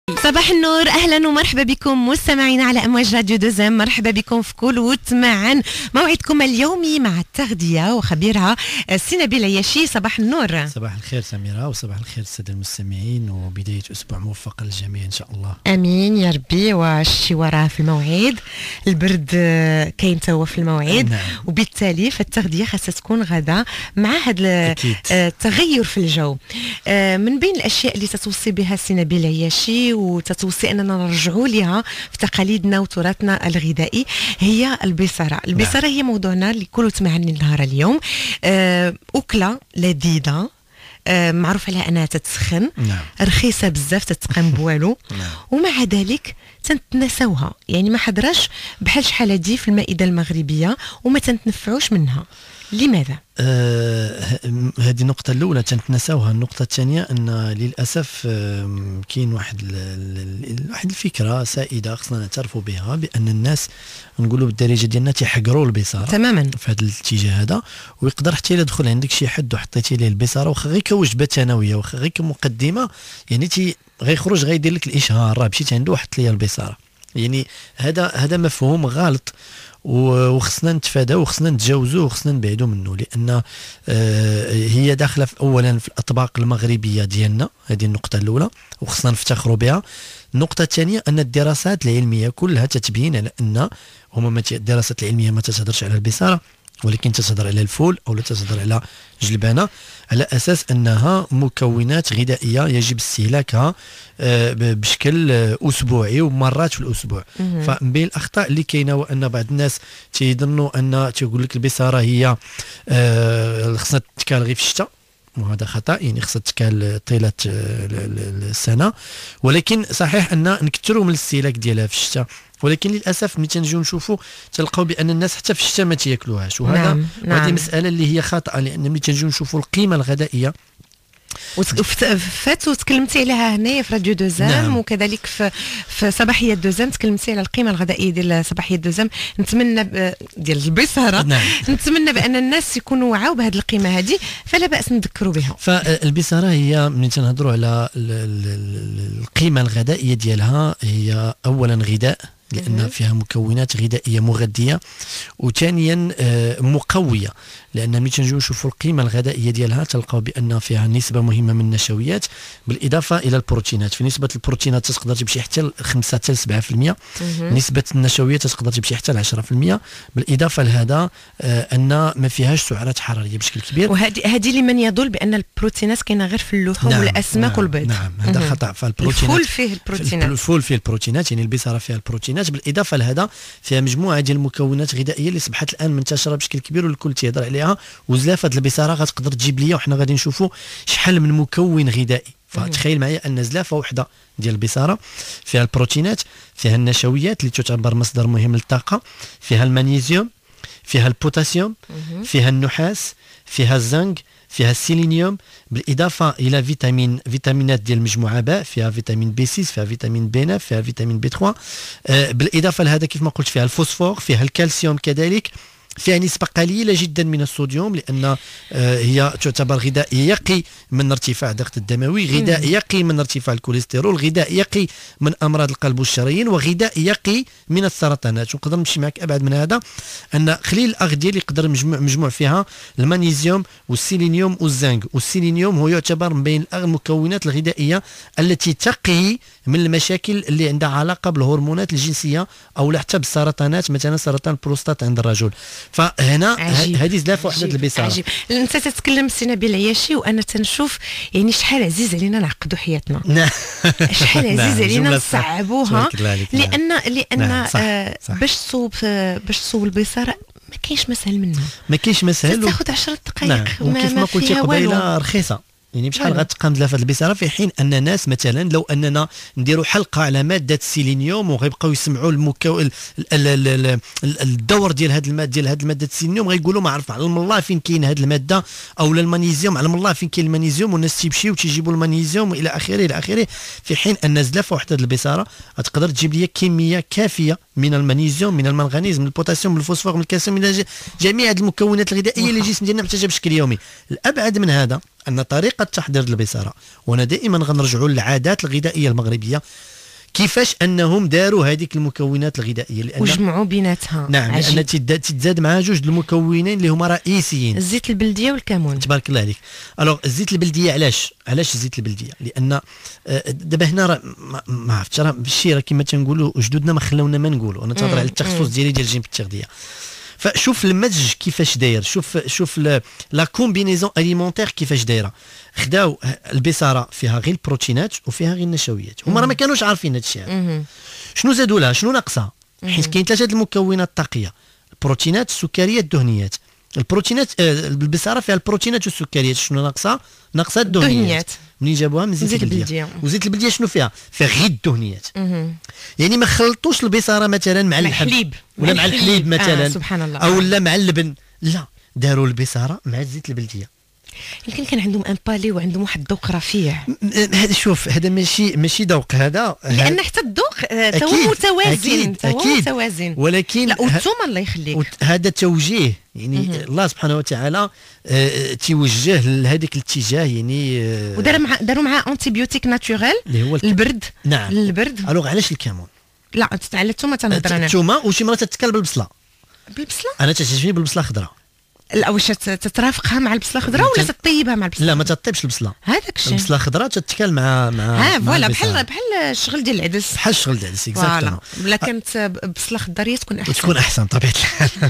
صباح النور، اهلا ومرحبا بكم مستمعينا على امواج راديو دوزام. مرحبا بكم في كولوت معا، موعدكم اليومي مع التغذيه وخبيرها سي نبيل عياشي. صباح النور. صباح الخير سميرة، وصباح الخير الساده المستمعين، وبدايه اسبوع موفق للجميع ان شاء الله. امين يا ربي. والشي وراه في الموعد، البرد كاين تا هو في الموعد. نعم. وبالتالي فالتغذيه خاصها تكون غدا مع هذا التغير في الجو. من بين الاشياء اللي تتوصي بها سي نبيل عياشي وتتوصي اننا نرجعوا لها في تقاليدنا وتراثنا الغذائي هي البصاره. البصاره هي موضوعنا اللي كله تمعني نهار اليوم. اكله لذيذه، معروف عليها انها تتسخن، رخيصه بزاف تتقام بوالو، ومع ذلك تنتنساوها، يعني ما حضرش بحال شحال هادي في المائده المغربيه وما تنتنفعوش منها. لماذا؟ هذه النقطة الأولى تنتنساوها. النقطة الثانية أن للأسف كاين واحد الفكرة سائدة خصنا نعترفوا بها، بأن الناس نقولوا بالدارجة ديالنا تيحقروا البصارة تماما في هذا الاتجاه هذا. ويقدر حتى إلا دخل عندك شي حد وحطيتي ليه البصارة واخا غير كوجبة ثانوية واخا غير كمقدمة، يعني غيخرج غيدير لك الإشهار راه مشيت عنده وحط لي البصارة. يعني هذا مفهوم غلط، وخصنا نتفاداو وخصنا نتجاوزوه وخصنا نبعدوا منه، لان هي داخله اولا في الاطباق المغربيه ديالنا. هذه النقطه الاولى وخصنا نفتخروا بها. النقطه الثانيه ان الدراسات العلميه كلها تتبين على ان الدراسات العلميه ما تتهضرش على البصاره، ولكن تتهضر على الفول او تتهضر على جلبانه، على اساس انها مكونات غذائيه يجب استهلاكها بشكل اسبوعي ومرات في الاسبوع. فمن بين الاخطاء اللي كاينه هو ان بعض الناس تيظنوا ان تيقول لك البصاره هي خصها تتكال غير في الشتاء، وهذا خطا. يعني خصها تتكال طيله السنه، ولكن صحيح ان نكثروا من الاستهلاك ديالها في الشتاء، ولكن للاسف ملي تنجيو نشوفوا تلقاو بان الناس حتى في الشتاء ما تياكلوهاش. وهذا هذه مساله اللي هي خاطئه، لان ملي تنجيو نشوفوا القيمه الغذائيه فات وتكلمتي عليها هنايا في راديو دوزام. نعم. وكذلك في صباحيه دوزام تكلمتي على القيمه الغذائيه ديال صباحيه دوزام. نتمنى ديال البصاره. نعم. نتمنى بان الناس يكونوا وعاو بهذه القيمه هذه، فلا باس نذكروا بها. فالبصاره هي ملي تنهضروا على القيمه الغذائيه ديالها، هي اولا غذاء لأن فيها مكونات غذائية مغذية، وثانيا مقوية، لأن ملي تنجيو نشوفوا القيمة الغذائية ديالها تلقاو بأن فيها نسبة مهمة من النشويات، بالإضافة إلى البروتينات. في نسبة البروتينات تقدر تمشي حتى ل 5 حتى ل 7%، نسبة النشويات تقدر تمشي حتى ل 10%، بالإضافة لهذا أن ما فيهاش سعرات حرارية بشكل كبير. وهذه لمن يظن بأن البروتينات كاينة غير في اللحوم. نعم. والأسماك والبيض. نعم، هذا خطأ. فالبروتينات الفول فيه البروتينات، الفول فيه البروتينات، يعني البصارة فيها البروتينات. بالاضافه لهذا فيها مجموعه ديال المكونات الغذائيه اللي اصبحت الان منتشره بشكل كبير والكل تيهضر عليها. وزلافه البصاره غتقدر تجيب ليا وحنا غادي نشوفوا شحال من مكون غذائي. فتخيل معايا ان زلافه وحده ديال البصاره فيها البروتينات، فيها النشويات اللي تعتبر مصدر مهم للطاقه، فيها المغنيسيوم، فيها البوتاسيوم، فيها النحاس، فيها الزنك، فيها السيلينيوم، بالاضافه الى فيتامينات ديال المجموعه باء، فيها فيتامين بي 6، فيها فيتامين بي 9، فيها فيتامين بي 3. بالاضافه لهذا كيف ما قلت فيها الفوسفور، فيها الكالسيوم كذلك، فيها نسبة قليلة جدا من الصوديوم، لأن هي تعتبر غذاء يقي من ارتفاع الضغط الدموي، غذاء يقي من ارتفاع الكوليسترول، غذاء يقي من أمراض القلب والشرايين، وغذاء يقي من السرطانات. ونقدر نمشي معك أبعد من هذا، أن خليل الأغذية اللي يقدر مجموع فيها المغنيسيوم والسيلينيوم والزنك. والسيلينيوم هو يعتبر من بين المكونات الغذائية التي تقي من المشاكل اللي عندها علاقة بالهرمونات الجنسية أو حتى بالسرطانات، مثلا سرطان البروستات عند الرجل. فهنا هذه زلافه وحده البصاره. عجيب. انت تتكلم سي نبيل عياشي وانا تنشوف يعني شحال عزيز علينا نعقدوا حياتنا. شحال عزيز علينا نصعبوها، لان باش تصوب البصاره ما كاينش مسهل منها. ما كاينش مسهل، تاخذ 10 دقائق. وكيف ما قلتي قبيله رخيصه. يعني بشحال غتقام زلافه البصاره، في حين ان ناس مثلا لو اننا نديروا حلقه على ماده السيلينيوم وغيبقاو يسمعوا الدور ديال هذه الماده السيلينيوم، غيقولوا ما عرف علم الله فين كاين هذه الماده، او المغنيسيوم علم الله فين كاين المغنيسيوم، والناس تيمشيو وتيجيبوا المغنيسيوم الى اخره الى اخره. في حين ان زلافه وحده البصاره غتقدر تجيب لي كميه كافيه من المغنيسيوم، من المنغنيز، من البوتاسيوم، من الفوسفور، من الكالسيوم، من جميع هذه المكونات الغذائيه اللي الجسم ديالنا محتاجها بشكل يومي. الابعد من هذا ان طريقه تحضير البصاره، وانا دائما غنرجعوا للعادات الغذائيه المغربيه، كيفاش انهم داروا هذيك المكونات الغذائيه، لان وجمعوا بيناتها. نعم، لان تتزاد مع جوج المكونين اللي هما رئيسيين، الزيت البلديه والكمون. تبارك الله عليك. الوغ الزيت البلديه، علاش الزيت البلديه؟ لان دابا هنا ما عرفتش، راه بالشي راه كما تنقولوا جدودنا ما خلاونا ما نقولوا، انا تهضر على التخصص ديالي ديال الجيم التغذيه. فشوف المزج كيفاش داير، شوف لا كومبينيزون اليمونتير كيفاش دايره. خداو البصاره فيها غير البروتينات وفيها غير النشويات، هما راه ما كانوش عارفين هذا الشيء هذا. شنو زادوا لها؟ شنو ناقصها؟ حيت كاين ثلاثه المكونات الطاقيه: البروتينات، السكريات، الدهنيات. البروتينات البصاره فيها البروتينات والسكريات، شنو ناقصها؟ ناقصها الدهنيات. منين جابوها؟ من زيت البلديه. وزيت البلديه شنو فيها؟ فيها غير الدهنيات. يعني ما خلطوش البصاره مثلا مع الحليب ولا مع الحليب مثلا، سبحان الله، او لا مع اللبن، لا، داروا البصاره مع الزيت البلديه. يمكن كان عندهم ان بالي وعندهم واحد الذوق رفيع. هذا شوف، هذا ماشي ذوق، هذا لان حتى الذوق هو متوازن، هو متوازن، ولكن لا، والثوم الله يخليك هذا توجيه، يعني الله سبحانه وتعالى توجه لهذاك الاتجاه، يعني داروا معاه انتيبيوتيك ناتوريل اللي هو البرد. نعم، البرد. الوغ علاش الكمون؟ لا، على الثومه تنهضر انا. الثومه، وشي مرات تتكال بالبصله. انا تعجبني بالبصله الخضراء. لا، واش تترافقها مع البصله الخضراء ولا تطيبها مع البصله؟ لا، ما تطيبش البصله، هذاك الشيء. البصله الخضراء تتكل مع فوالا، بحال الشغل ديال العدس. بحال الشغل ديال العدس، اكزاكتومون. ولا كانت بصله خضريه تكون احسن بطبيعه الحال.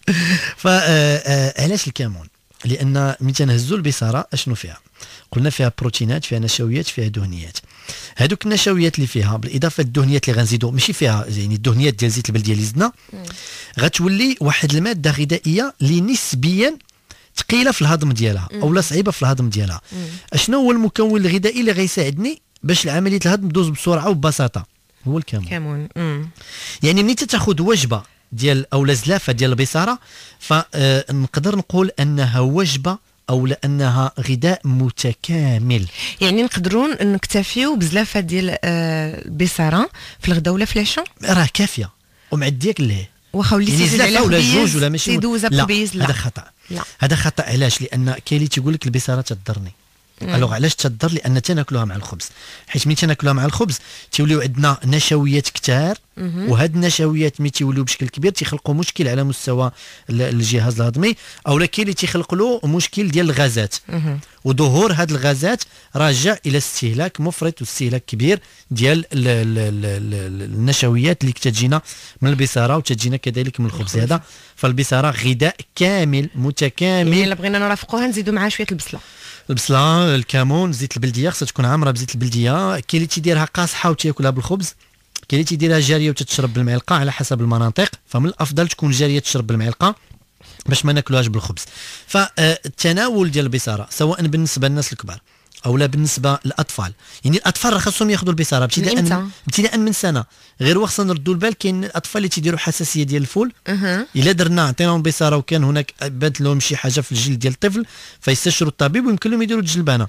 فعلاش الكمون؟ لان ملي تنهزوا البصاره اشنو فيها؟ قلنا فيها بروتينات، فيها نشويات، فيها دهنيات. هذوك النشويات اللي فيها بالاضافه للدهنيات اللي غنزيدوا، ماشي فيها يعني الدهنيات ديال زيت البلديه اللي زدنا، غتولي واحد الماده غذائيه اللي نسبيا ثقيله في الهضم ديالها او صعيبه في الهضم ديالها. اشنو هو المكون الغذائي اللي غيساعدني باش عمليه الهضم تدوز بسرعه وببساطه؟ هو الكمون. يعني ملي تاخذ وجبه ديال او زلافه ديال البصاره، فنقدر نقول انها وجبه او لانها غذاء متكامل. يعني نقدروا نكتفيو بزلافه ديال البصاره في الغداء ولا في العشاء؟ راه كافيه ومعديك ليه، واخا وليتي يعني زلافه ولا جوج ولا ماشي لا، هذا خطا. هذا خطا. علاش؟ لان كاين اللي تيقول لك البصاره تضرني. الوغ علاش تضر؟ لان تناكلوها مع الخبز، حيت ملي تناكلوها مع الخبز تيوليو عندنا نشويات كثار، وهاد النشويات ملي تيوليو بشكل كبير تيخلقوا مشكل على مستوى الجهاز الهضمي، او كاين اللي تيخلق له مشكل ديال الغازات، وظهور هاد الغازات راجع الى استهلاك مفرط واستهلاك كبير ديال النشويات اللي كتجينا من البصاره وتجينا كذلك من الخبز. هذا فالبصاره غذاء كامل متكامل. يعني الا بغينا نرافقوها نزيدوا معها شويه البصله، الكمون، زيت البلديه خصها تكون عامره بزيت البلديه. كاين اللي تيديرها قاصحه وتاكلها بالخبز، كاين اللي تيديرها جاريه وتتشرب بالمعلقه على حسب المناطق، فمن الافضل تكون جاريه تشرب بالمعلقه باش ما ناكلوهاش بالخبز. فالتناول ديال البصاره سواء بالنسبه للناس الكبار او لا بالنسبه للاطفال، يعني الاطفال راه خاصهم ياخذوا البصاره ابتداء من سنه. غير خصنا نردوا البال كاين الاطفال اللي تيديروا حساسيه ديال الفول، الا درنا عطيناهم بصاره وكان هناك بانت لهم شي حاجه في الجلد ديال الطفل فيستشروا الطبيب ويمكن لهم يديروا الجلبانه.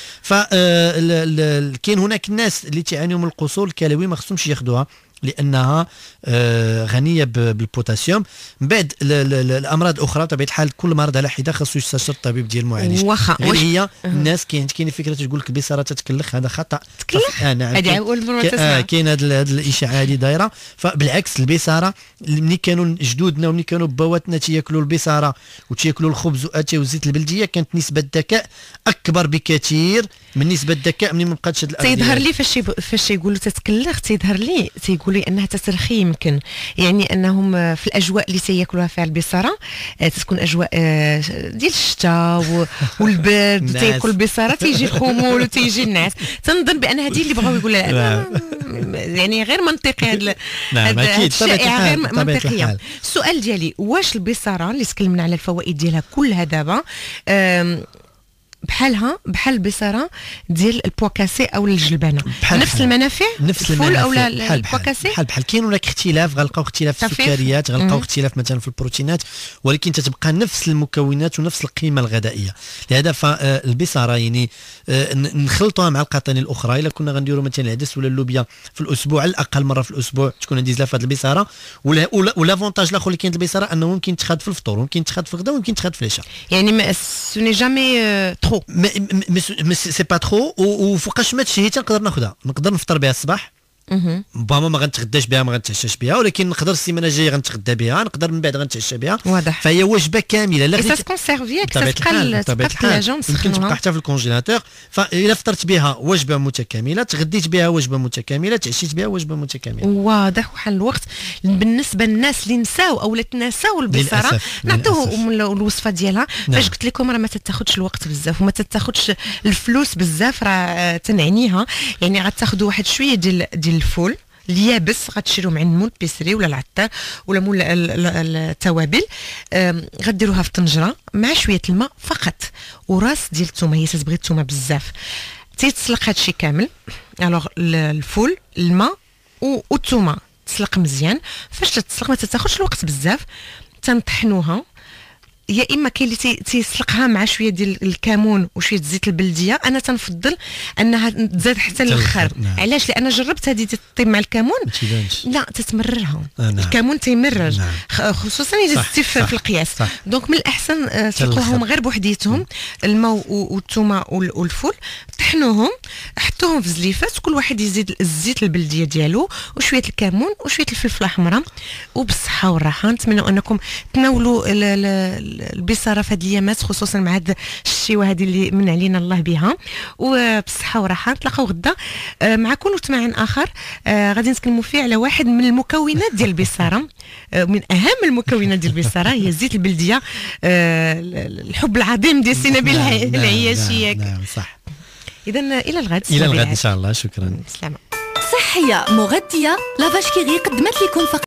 كاين هناك الناس اللي تعانيوا من القصور الكلوي ما خصهمش ياخذوها لانها غنيه بالبوتاسيوم. من بعد الامراض الاخرى بطبيعه الحال كل مرض على حده خاصو يستشير الطبيب ديال المعالج. غير هي الناس كاين فكره تقول لك البصاره تتكلخ، هذا خطا. نعم، هذه اول مره تسمع. كاين هذه الاشاعه هذه دايره. فبالعكس البصاره ملي كانوا جدودنا وملي كانوا بواتنا تياكلوا البصاره وتياكلوا الخبز واتاي وزيت البلديه، كانت نسبه الذكاء اكبر بكثير من نسبه الذكاء ملي ما بقاتش هذه الأغذية. تيظهر لي فاش يقولوا تتكلخ، تيظهر لي تيقولوا انها تترخي، يمكن يعني انهم في الاجواء اللي تياكلوها فيها البصاره تتكون اجواء ديال الشتاء والبرد، تياكل البصاره تيجي الخمول وتيجي الناس. تنظن بان هذه اللي بغاو يقولوا يعني غير منطقي. هذا الشائعه غير منطقيه. السؤال ديالي، واش البصاره اللي تكلمنا على الفوائد ديالها كلها دابا بحال البصاره ديال البواكاسي او الجلبانه نفس المنافع؟ نفس الفول او البواكاسي بحال كاين هناك اختلاف، غنلقاو اختلاف في السكريات، غنلقاو اختلاف مثلا في البروتينات، ولكن تتبقى نفس المكونات ونفس القيمه الغذائيه. لهذا فالبصاره يعني نخلطوها مع القطاني الاخرى. الا كنا غنديروا مثلا العدس ولا اللوبيا في الاسبوع على الاقل مره في الاسبوع تكون عندي زلافه البصاره. ولافونتاج الاخر اللي كاين البصاره انه ممكن تخاد في الفطور، ممكن تخاد في الغداء، وممكن تخاد في العشاء. يعني سوني جامي ترو، سي با ترو. وفوقاش ما تشهيتها نقدر ناخذها، نقدر نفطر بها الصباح ربما ما غنتغداش بها ما غنتعشاش بها، ولكن نقدر السيمانه الجايه غنتغدى بها، نقدر من بعد غنتعشى بها. واضح. فهي وجبه كامله. لا غير تكونسيرفي تبقى لاجون تبقى حتى في الكونجيلاتور. فاذا فطرت بها وجبه متكامله، تغديت بها وجبه متكامله، تعشيت بها وجبه متكامله. واضح. وحال الوقت بالنسبه للناس اللي نساو او تناساو البصاره نعطوهم الوصفه ديالها. فاش قلت لكم راه ما تتاخذش الوقت بزاف وما تتاخذش الفلوس بزاف، راه تنعنيها. يعني غتاخذوا واحد شويه ديال الفول اليابس، غتشريو من عند مول بيسري ولا العطار ولا مول التوابل، غديروها في طنجره مع شويه الماء فقط وراس ديال الثومه. هي تتبغي الثومه بزاف. تيتسلق هادشي كامل. الوغ الفول الماء والثومه تسلق مزيان. فاش تتسلق ما تاخذش الوقت بزاف. تنطحنوها، يا اما كاين اللي تيسلقها مع شويه ديال الكمون وشويه زيت البلديه. انا تنفضل انها تزاد حتى للاخر. علاش؟ لان جربت هذه تطيب مع الكمون لا تتمررها. الكمون تيمرر خصوصا اذا زدتي في القياس. دونك من الاحسن تسلقوهم غير بوحديتهم، الماء والثومه والفول، طحنوهم حطوهم في زليفات، كل واحد يزيد الزيت البلديه ديالو وشويه الكمون وشويه الفلفله حمراء. وبالصحه والراحه. نتمنى انكم تناولوا البصاره في هذه الايامات، خصوصا مع هذا الشيوه هذه اللي من علينا الله بها. وبصحه وراحه. نتلاقاو غدا مع كل مجتمع اخر غادي نتكلموا فيه على واحد من المكونات ديال البصاره. من اهم المكونات ديال البصاره هي الزيت البلديه، الحب العظيم ديال سي نبيل العياشي. نعم صح. اذا الى الغد. الى الغد ان شاء الله. شكرا. سلامه. صحيه مغذيه لافاش كيغي قدمت لكم فقط